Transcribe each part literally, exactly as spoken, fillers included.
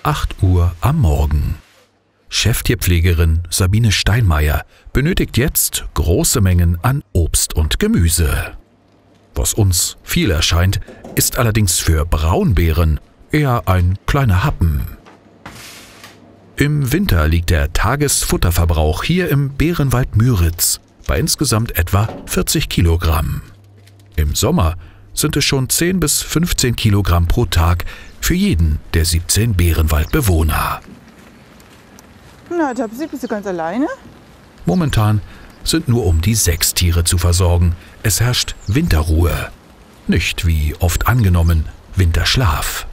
acht Uhr am Morgen. Cheftierpflegerin Sabine Steinmeier benötigt jetzt große Mengen an Obst und Gemüse. Was uns viel erscheint, ist allerdings für Braunbären eher ein kleiner Happen. Im Winter liegt der Tagesfutterverbrauch hier im Bärenwald Müritz bei insgesamt etwa vierzig Kilogramm. Im Sommer sind es schon zehn bis fünfzehn Kilogramm pro Tag für jeden der siebzehn Bärenwaldbewohner. Na, Tapsi, bist du ganz alleine? Momentan sind nur um die sechs Tiere zu versorgen. Es herrscht Winterruhe. Nicht, wie oft angenommen, Winterschlaf.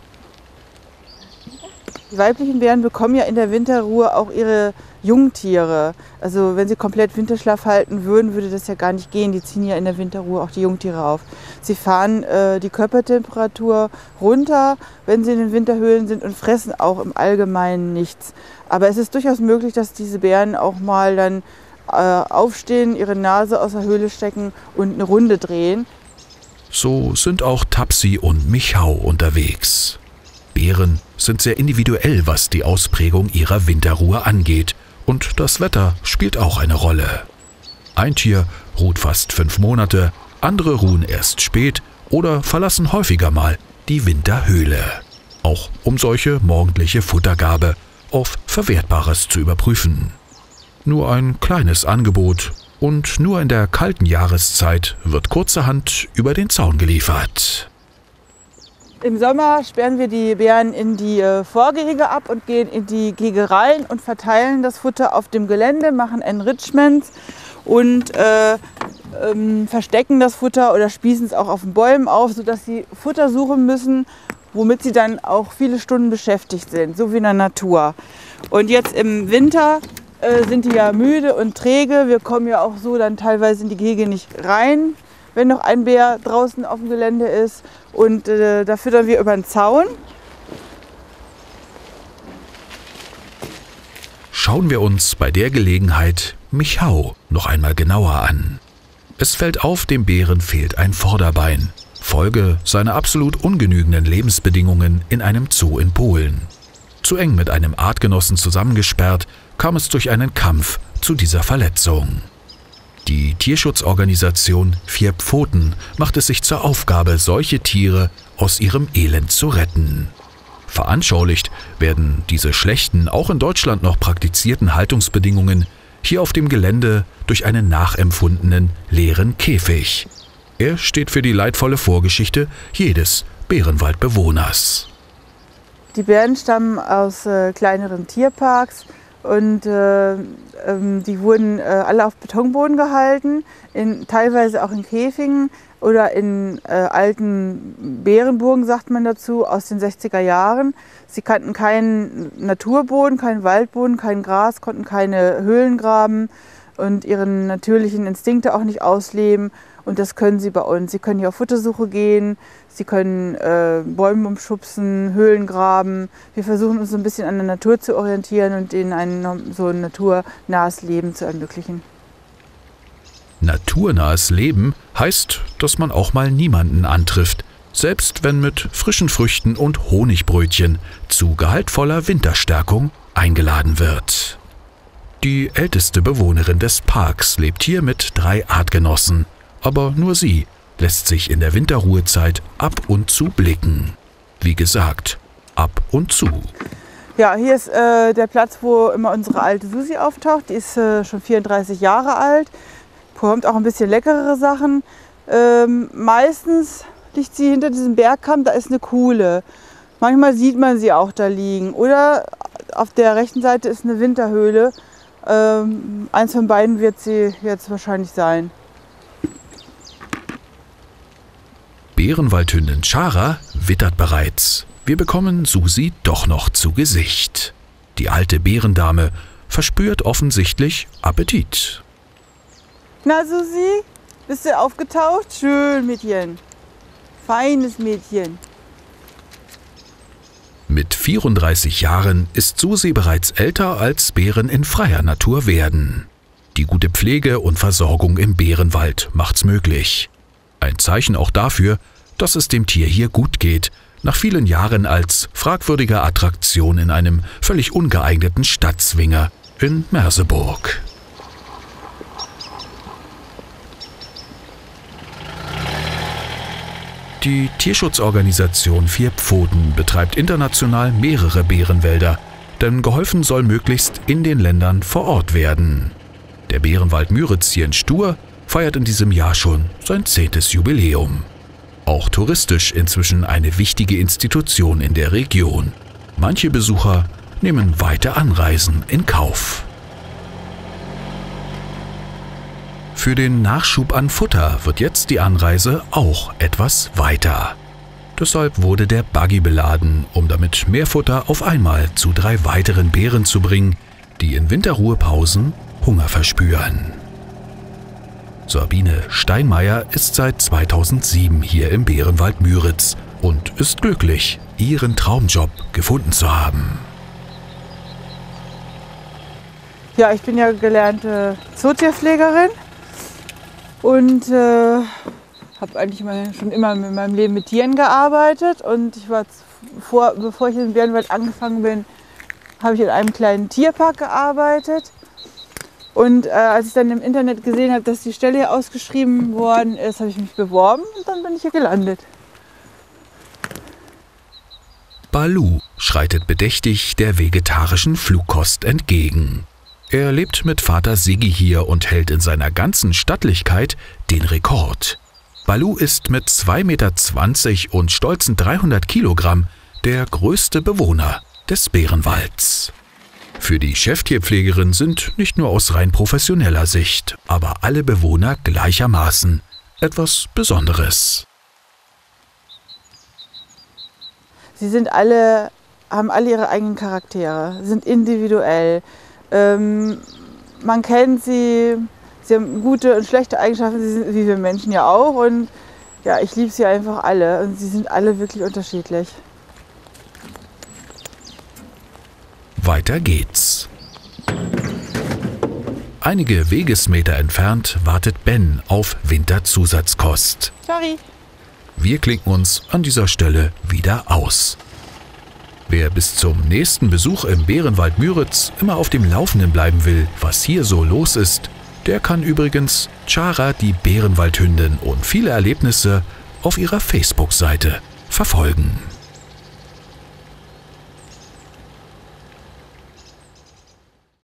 Die weiblichen Bären bekommen ja in der Winterruhe auch ihre Jungtiere. Also wenn sie komplett Winterschlaf halten würden, würde das ja gar nicht gehen. Die ziehen ja in der Winterruhe auch die Jungtiere auf. Sie fahren äh, die Körpertemperatur runter, wenn sie in den Winterhöhlen sind, und fressen auch im Allgemeinen nichts. Aber es ist durchaus möglich, dass diese Bären auch mal dann äh, aufstehen, ihre Nase aus der Höhle stecken und eine Runde drehen. So sind auch Tapsi und Michau unterwegs. Bären sind sehr individuell, was die Ausprägung ihrer Winterruhe angeht. Und das Wetter spielt auch eine Rolle. Ein Tier ruht fast fünf Monate, andere ruhen erst spät oder verlassen häufiger mal die Winterhöhle. Auch um solche morgendliche Futtergabe auf Verwertbares zu überprüfen. Nur ein kleines Angebot und nur in der kalten Jahreszeit wird kurzerhand über den Zaun geliefert. Im Sommer sperren wir die Bären in die äh, Vorgehege ab und gehen in die Gegereien und verteilen das Futter auf dem Gelände, machen Enrichments und äh, ähm, verstecken das Futter oder spießen es auch auf den Bäumen auf, sodass sie Futter suchen müssen, womit sie dann auch viele Stunden beschäftigt sind, so wie in der Natur. Und jetzt im Winter äh, sind die ja müde und träge. Wir kommen ja auch so dann teilweise in die Gehege nicht rein, wenn noch ein Bär draußen auf dem Gelände ist. Und äh, da füttern wir über den Zaun. Schauen wir uns bei der Gelegenheit Michau noch einmal genauer an. Es fällt auf, dem Bären fehlt ein Vorderbein, Folge seiner absolut ungenügenden Lebensbedingungen in einem Zoo in Polen. Zu eng mit einem Artgenossen zusammengesperrt, kam es durch einen Kampf zu dieser Verletzung. Die Tierschutzorganisation Vier Pfoten macht es sich zur Aufgabe, solche Tiere aus ihrem Elend zu retten. Veranschaulicht werden diese schlechten, auch in Deutschland noch praktizierten Haltungsbedingungen hier auf dem Gelände durch einen nachempfundenen leeren Käfig. Er steht für die leidvolle Vorgeschichte jedes Bärenwaldbewohners. Die Bären stammen aus äh, kleineren Tierparks. Und äh, ähm, die wurden äh, alle auf Betonboden gehalten, in, teilweise auch in Käfigen oder in äh, alten Bärenburgen, sagt man dazu, aus den sechziger Jahren. Sie kannten keinen Naturboden, keinen Waldboden, kein Gras, konnten keine Höhlen graben und ihren natürlichen Instinkte auch nicht ausleben. Und das können sie bei uns. Sie können hier auf Futtersuche gehen, sie können äh, Bäume umschubsen, Höhlen graben. Wir versuchen uns so ein bisschen an der Natur zu orientieren und ihnen ein so ein naturnahes Leben zu ermöglichen. Naturnahes Leben heißt, dass man auch mal niemanden antrifft, selbst wenn mit frischen Früchten und Honigbrötchen zu gehaltvoller Winterstärkung eingeladen wird. Die älteste Bewohnerin des Parks lebt hier mit drei Artgenossen. Aber nur sie lässt sich in der Winterruhezeit ab und zu blicken. Wie gesagt, ab und zu. Ja, hier ist äh, der Platz, wo immer unsere alte Susi auftaucht. Die ist äh, schon vierunddreißig Jahre alt, bekommt auch ein bisschen leckerere Sachen. Ähm, meistens liegt sie hinter diesem Bergkamm, da ist eine Kuhle. Manchmal sieht man sie auch da liegen. Oder auf der rechten Seite ist eine Winterhöhle. Ähm, eins von beiden wird sie jetzt wahrscheinlich sein. Bärenwaldhündin Chara wittert bereits. Wir bekommen Susi doch noch zu Gesicht. Die alte Bärendame verspürt offensichtlich Appetit. Na Susi, bist du aufgetaucht? Schön, Mädchen. Feines Mädchen. Mit vierunddreißig Jahren ist Susi bereits älter, als Bären in freier Natur werden. Die gute Pflege und Versorgung im Bärenwald macht's möglich. Ein Zeichen auch dafür, dass es dem Tier hier gut geht, Nach vielen Jahren als fragwürdige Attraktion in einem völlig ungeeigneten Stadtzwinger in Merseburg. Die Tierschutzorganisation Vier Pfoten betreibt international mehrere Bärenwälder, denn geholfen soll möglichst in den Ländern vor Ort werden. Der Bärenwald Müritz hier in Stur feiert in diesem Jahr schon sein zehntes Jubiläum. Auch touristisch inzwischen eine wichtige Institution in der Region. Manche Besucher nehmen weite Anreisen in Kauf. Für den Nachschub an Futter wird jetzt die Anreise auch etwas weiter. Deshalb wurde der Buggy beladen, um damit mehr Futter auf einmal zu drei weiteren Bären zu bringen, die in Winterruhepausen Hunger verspüren. Sabine Steinmeier ist seit zweitausendsieben hier im Bärenwald Müritz und ist glücklich, ihren Traumjob gefunden zu haben. Ja, ich bin ja gelernte Zootierpflegerin und äh, habe eigentlich immer, schon immer in meinem Leben mit Tieren gearbeitet. Und ich war vor, bevor ich in den Bärenwald angefangen bin, habe ich in einem kleinen Tierpark gearbeitet. Und äh, als ich dann im Internet gesehen habe, dass die Stelle hier ausgeschrieben worden ist, habe ich mich beworben und dann bin ich hier gelandet. Balu schreitet bedächtig der vegetarischen Flugkost entgegen. Er lebt mit Vater Siggi hier und hält in seiner ganzen Stattlichkeit den Rekord. Balu ist mit zwei Meter zwanzig und stolzen dreihundert Kilogramm der größte Bewohner des Bärenwalds. Für die Cheftierpflegerin sind nicht nur aus rein professioneller Sicht, aber alle Bewohner gleichermaßen etwas Besonderes. Sie sind alle, haben alle ihre eigenen Charaktere, sind individuell. Ähm, man kennt sie, sie haben gute und schlechte Eigenschaften, sie sind, wie wir Menschen ja auch. Und ja, ich liebe sie einfach alle und sie sind alle wirklich unterschiedlich. Weiter geht's. Einige Wegesmeter entfernt wartet Ben auf Winterzusatzkost. Sorry. Wir klinken uns an dieser Stelle wieder aus. Wer bis zum nächsten Besuch im Bärenwald Müritz immer auf dem Laufenden bleiben will, was hier so los ist, der kann übrigens Chara, die Bärenwaldhündin, und viele Erlebnisse auf ihrer Facebook-Seite verfolgen.